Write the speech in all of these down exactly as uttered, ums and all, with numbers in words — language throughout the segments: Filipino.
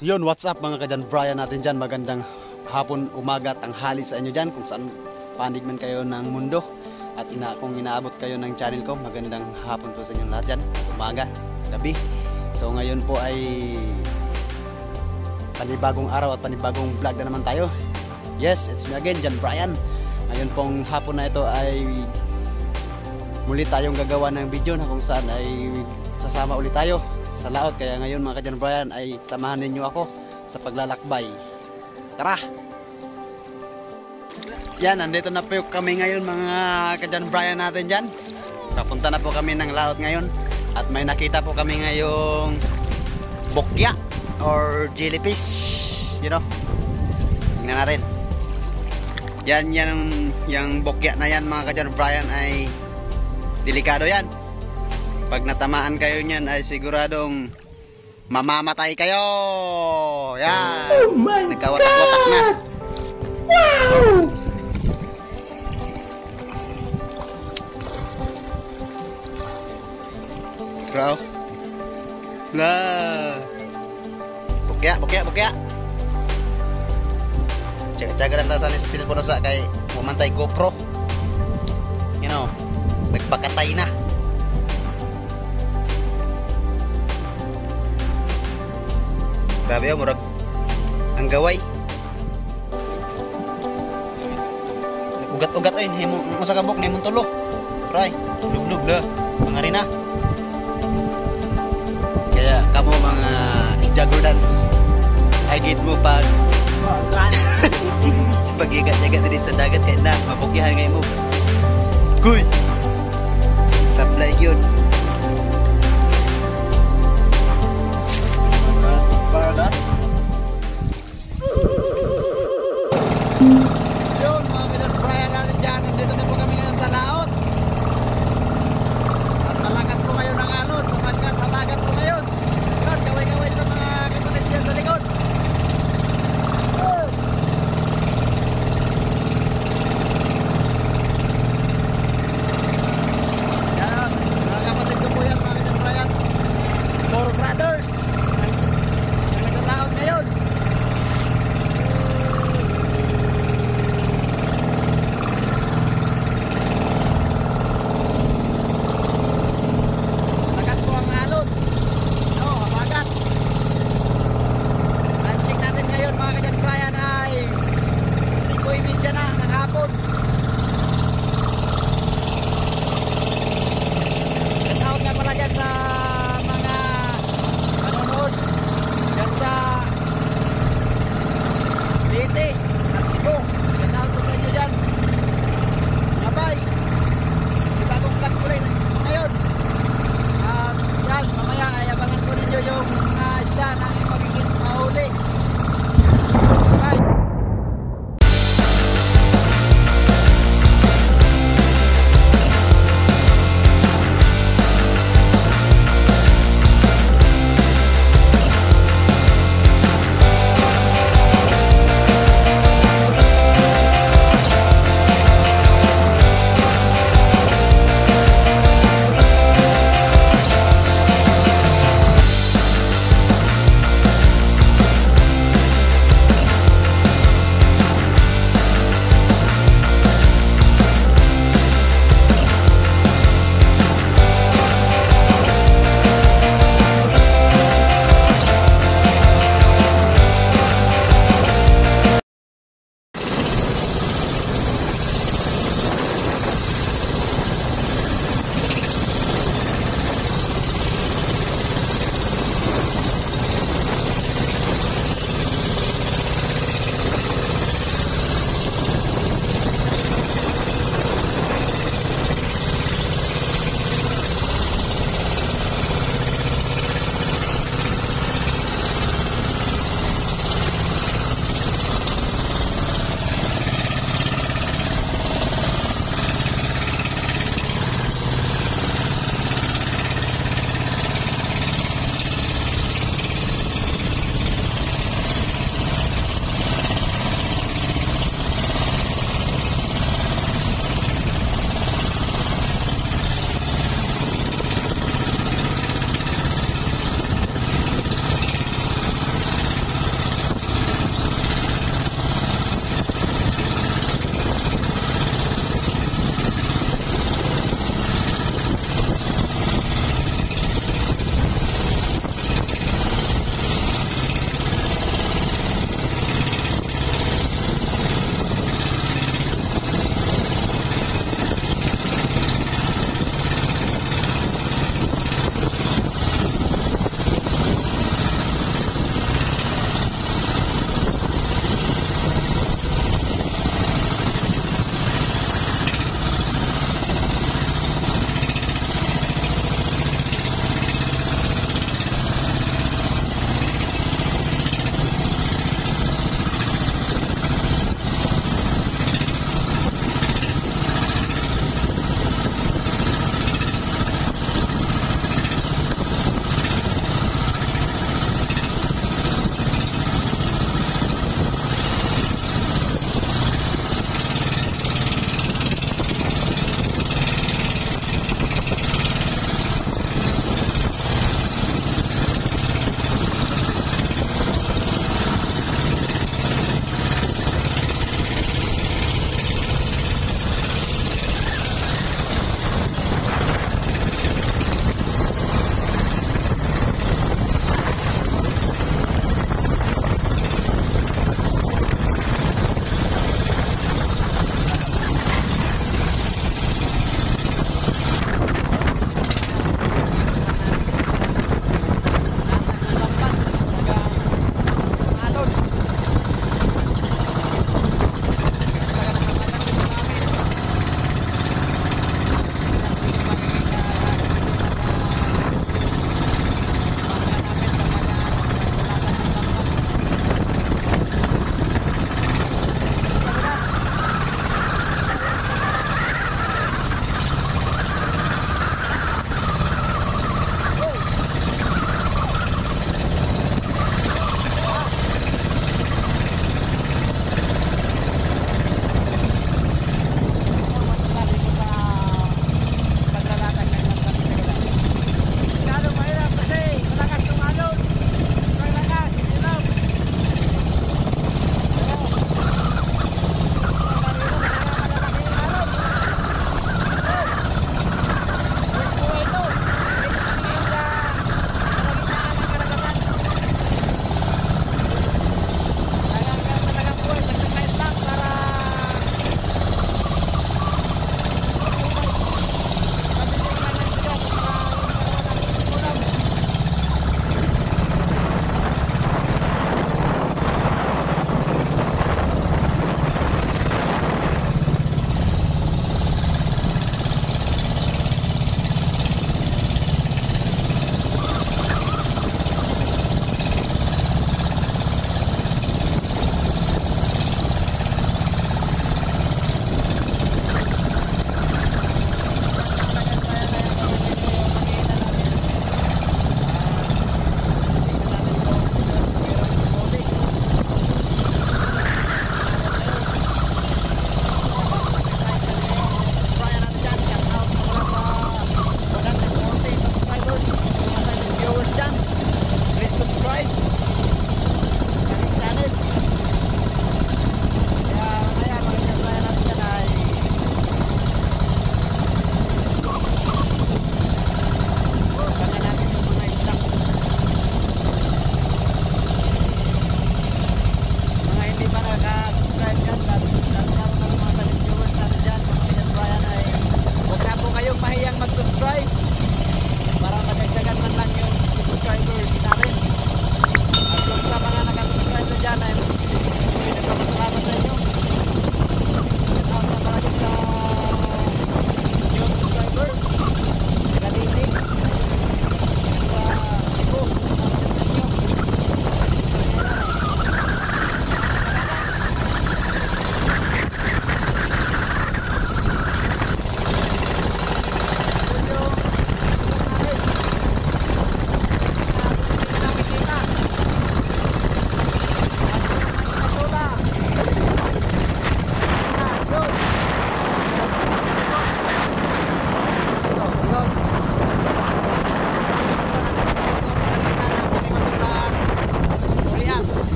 Yun, what's up mga ka-John Brian natin dyan. Magandang hapon, umaga, tanghali sa inyo dyan kung saan panig man kayo ng mundo. At ina kung inaabot kayo ng channel ko, magandang hapon po sa inyo lahat dyan. Umaga, gabi. So ngayon po ay panibagong araw at panibagong vlog na naman tayo. Yes, it's me again, John Brian. Ngayon pong hapon na ito ay muli tayong gagawa ng video na kung saan ay sasama ulit tayo sa laot. Kaya ngayon mga ka-John Brian ay samahan ninyo ako sa paglalakbay. Tara! Yan, nandito na po kami ngayon mga ka-John Brian natin dyan. Papunta na po kami ng laot ngayon. At may nakita po kami ngayong bokya or jellyfish. You know? Tingnan natin. Yan, yan, yung bokya na yan mga ka-John Brian ay delikado yan. Pag natamaan kayo niyan ay siguradong mamamatay kayo. Yan. Oh my Nagkawatak-watak na. Wow! Wow. La. Bukya, bukya, bukya. Jaga-jaga lang tayo sa cellphone sa kay mamantay GoPro. You know, nagpakatay na. Grabe yun, murag ang gaway. Ugat-ugat ayun, masa kabok na yung tulo. Try, lub-lub la, mga rin na. Kaya kamo mga isjagordans, ay gate mo pag pag-igat-igat din sa dagat kaya na, mapukyahan ngayon mo. Kuy! Supply yun. Para yun mga ka-John Brian natin dyan, nandito na po kami ngayon sa laot. At malakas po ngayon ang alon, sapagkat habagat po ngayon. Yun, gaway-gaway sa mga katulis dyan sa likod. Yan, mga kapatid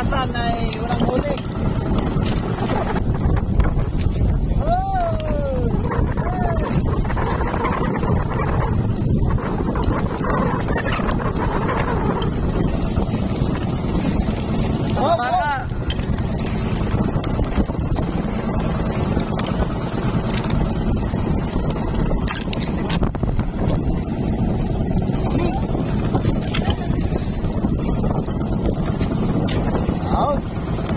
kinabukasan ay walang huli. Oh, Baka. oh.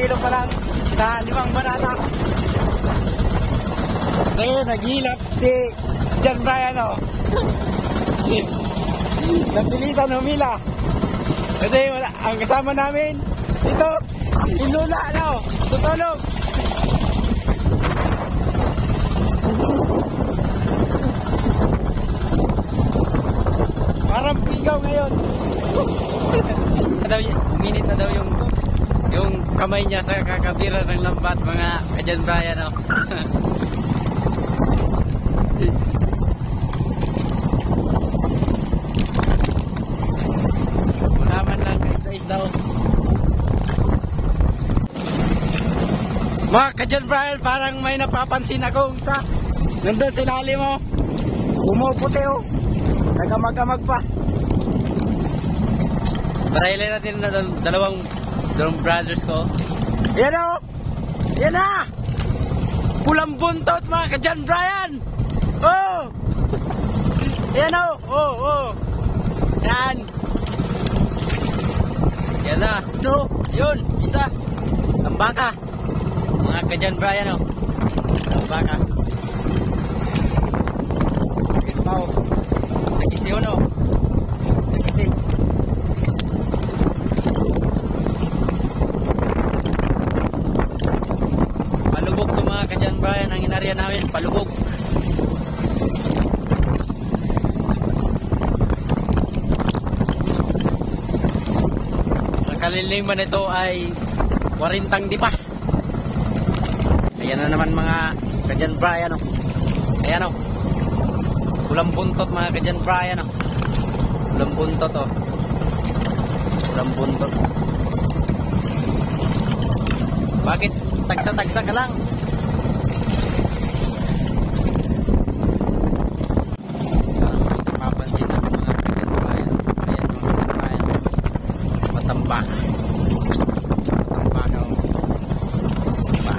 kilo pa lang sa limang banata. So yun, naghilap si John Brian, oh. Napilitan humila. Kasi wala, ang kasama namin, ito, inula, ano, tutulog. Parang pigaw ngayon. Minit na daw yung yung kamay niya sa kakabira ng lambat, mga ka-John Brian, oh. Wala man lang isda-isda, oh. Mga ka-John Brian, parang may napapansin akong isa nandun sa ilalim, oh. Umuputi, oh. Nagamag-amag pa. Parailay natin na dal dalawang dalawang brothers ko. Yan, oh. Yan na. Pulang buntot, mga ka-John Brian. Oh. Yan, oh. Oh, oh. Yan. Yan na. No. Yun. Isa. Tambaka. Mga ka-John Brian, oh. Tambaka. Wow. Sa kisi, oh, no. Sa kisi. Palubog to, mga ka-John Brian, ang inarya namin. Palubog. Ang kaliliman nito ay warintang di pa. Ayan na naman, mga ka-John Brian, oh. Ayan, oh. Pulang buntot, mga ka-John Brian, oh. Pulang buntot, oh. Pulang buntot. Bakit tagsa-tagsa ka lang? Parang napapansin ako, mga ka-John Brian. Ayan, mga ka-John Brian. Matambak. Matambak, oh. Matambak.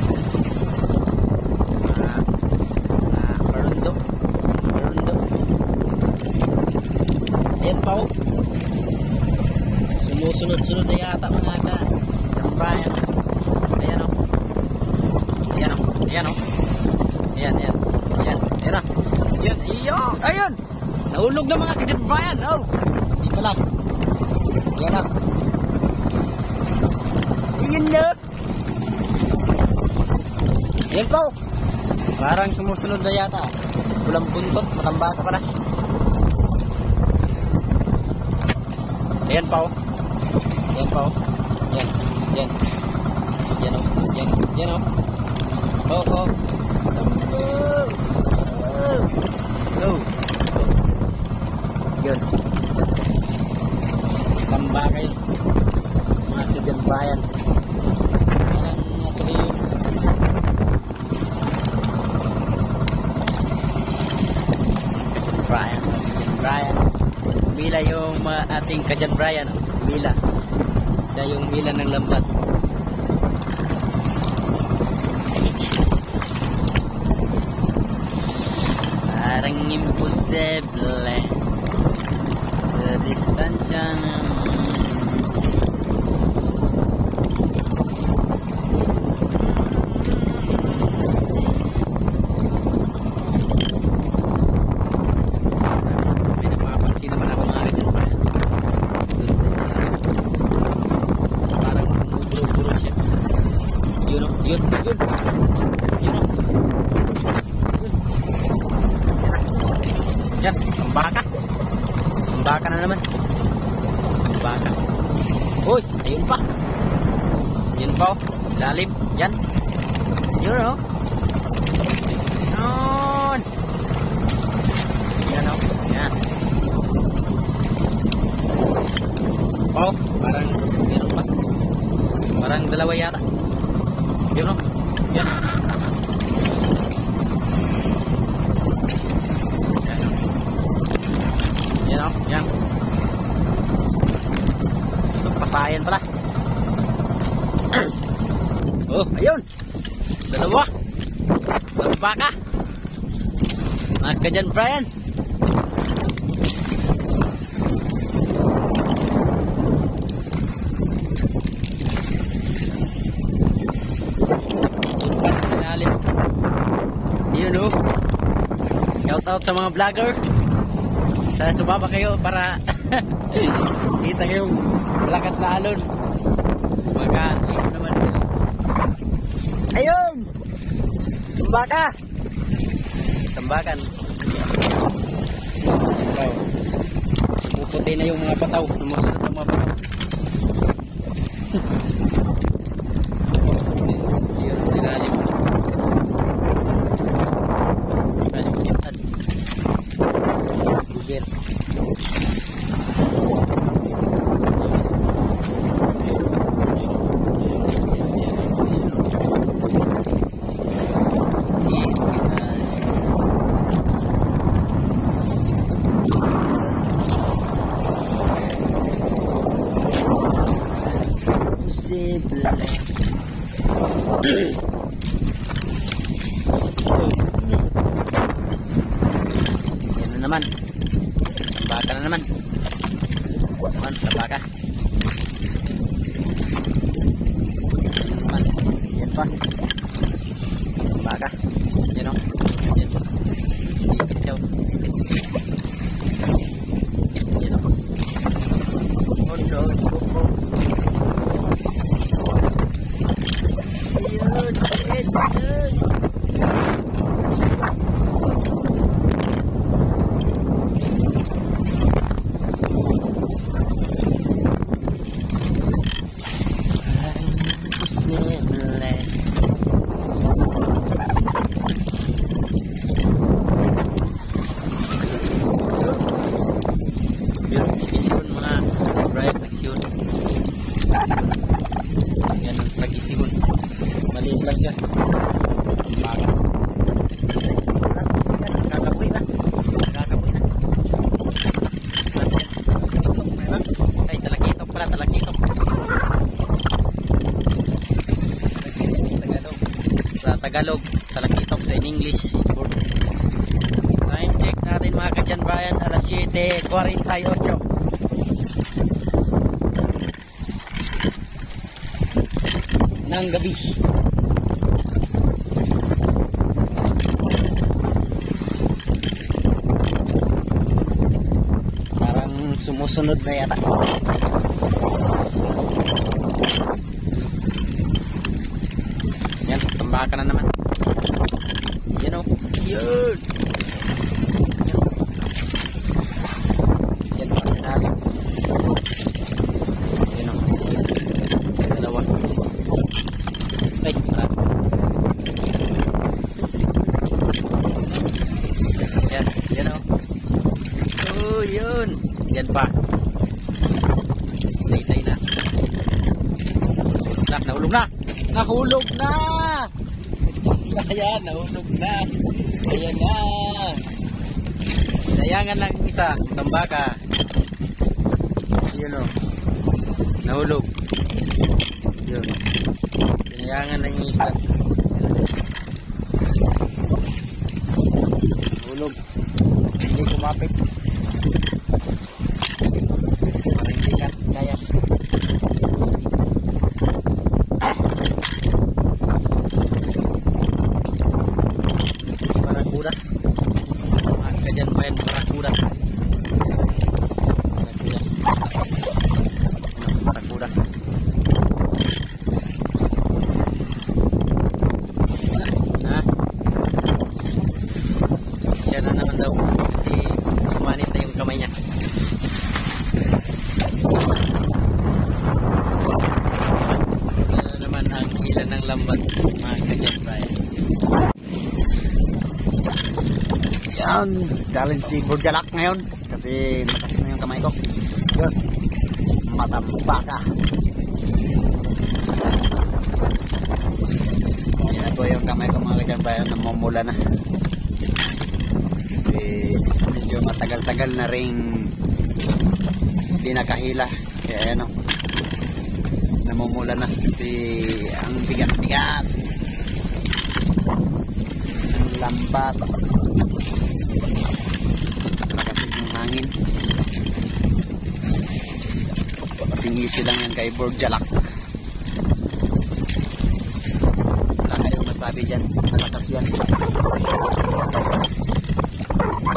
Ah, ah, marundo. Marundo. Ayan pa, oh. Sumusunod-sunod na yata, mga ka-John Brian. Ayan, oh. Ayan, oh. Ayan, oh. Ayan, ayan. Ayan, ayan, oh. Ayan, iyo. Ayun. Nahulog na, mga ka-John Brian, oh. Di pala. Ayan, oh. Ayan na. Ayan pa, oh. Parang sumusunod na yata, oh. Pulang buntot, matambaka pala. Ayan pa, oh. Ayan pa, oh. Ayan, ayan. Ayan, oh. Ayan, ayan, oh. Oh, oh. Oh. Oh. Yun. Tambaka yun. Mga ka-John Brian. Parang nasa iyo. Brian, Brian. Mila yung mga ating ka-John Brian, oh. Mila. Siya yung mila ng lambat. Parang imposible sa distansya naman. May napapansin naman ako, mga ka-John Brian. Doon sa parang bumuburo-buro siya. Yun, oh. Yun, yun. Yun, oh. Yan, tambaka. Tambaka na naman. Tambaka. Uy, ayun pa. Yun pa, oh. Lalim. Yan. Yun, oh. Yun. Yan, oh. Yan. Oh, parang meron pa. Parang dalawa yata. Yun, oh. Yan. Yan, oh. Yan. Pasayan pala. Oh, ayun. Dalawa. Tambaka. Mga ka-John Brian. Shoutout sa mga vlogger. Sana sumama kayo para kita kayong malakas na alon. Baka ikaw naman. Ayun! Tambaka! Tambakan. Ikaw. Puputi na yung mga pataw. Sumusunod ang mga pataw. Yun, sinalim. Bugit. Posible. Yan na naman. Baka na naman. Naman sa baka. Yan naman. Yan pa. Baka. Yan o. Yan. Dikit siya o. Yan o. Oh no. Oh oh. Yun. Yun. Yun. Maliit lang siya. Baka. Kakapoy na. Kakapoy na. Ay, talakitok pala, talakitok. Tagalog. Sa Tagalog, talakitok. Sa in English, time check natin mga ka-John Brian, alas siyete forty-eight. Ng gabi. Parang sumusunod na yata. Yan, tambaka na naman. Yan o. Yun. Yan o, nalim. Yan o. Dalawa. Ay, marami. Yan, yan o. Oh, yun. Yan pa. Tay-tay na. Na, nahulog na. Nahulog na. Ayan, nahulog na. Ayan na. Inayangan lang isa. Tambaka. Yun o. Nahulog. Yun. Inayangan lang yung isa. Nahulog. Hindi kumapit. Parang hindi ka kaya. Barakuda. Mga John Brian, barakuda. Barakuda. Barakuda. Ha? Siya na naman daw kasi umanit na yung kamay niya. Ano naman ang ilan ng lambat mga ka-John Brian. Yan, challenge si Burjalak ngayon kasi masakit na yung kamay ko. Yun, matambaka. Yan po yung kamay ko mga ka-John Brian, namumula na. Kasi medyo matagal-tagal na ring hindi nakahila. Kaya ano, namumula na kasi ang bigat-bigat. Ang lambat. Nakasig ng hangin. Kasing-isi lang yan kay Burjalak. Wala kayong masabi dyan. Nalakas yan.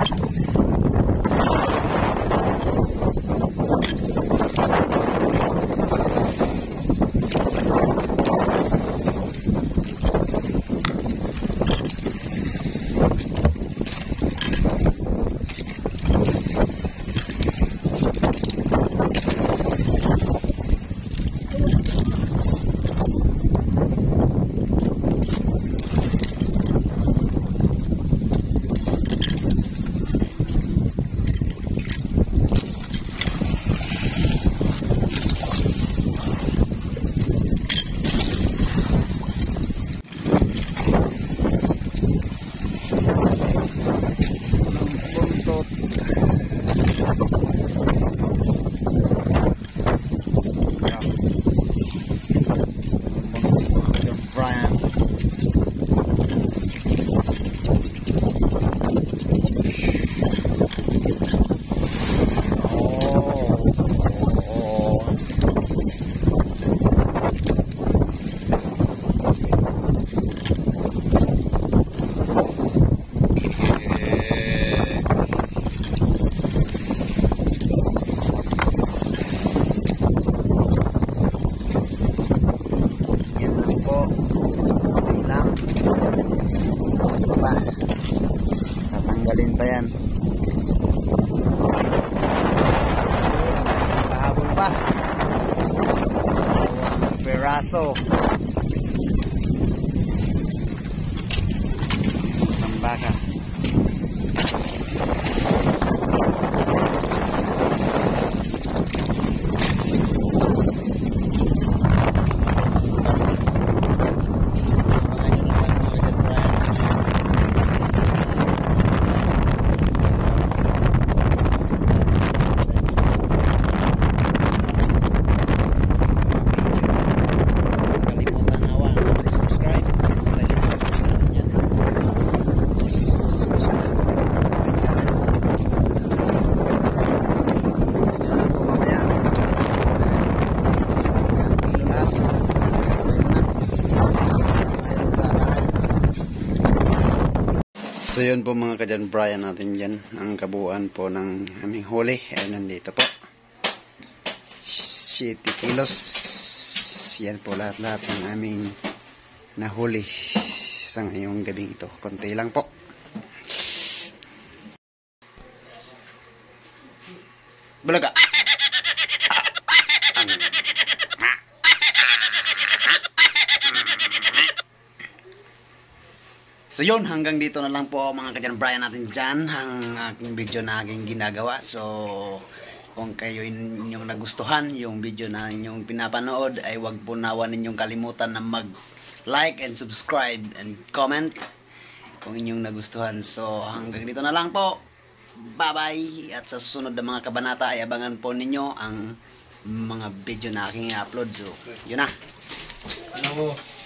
aso. Tambaka. So yun po mga ka-John Brian natin dyan. Ang kabuuan po ng aming huli ay nandito po. siyete kilos. Yan po lahat-lahat ng aming nahuli sa ngayong gabing ito. Konti lang po. Bulaga. So yun, hanggang dito na lang po mga ka-John Brian natin dyan ang aking video na aking ginagawa. So kung kayo inyong nagustuhan yung video na inyong pinapanood ay wag po nawa ninyong kalimutan na mag like and subscribe and comment kung inyong nagustuhan. So hanggang dito na lang po. Bye bye. At sa susunod na mga kabanata ay abangan po ninyo ang mga video na aking i-upload. So yun na. Ano?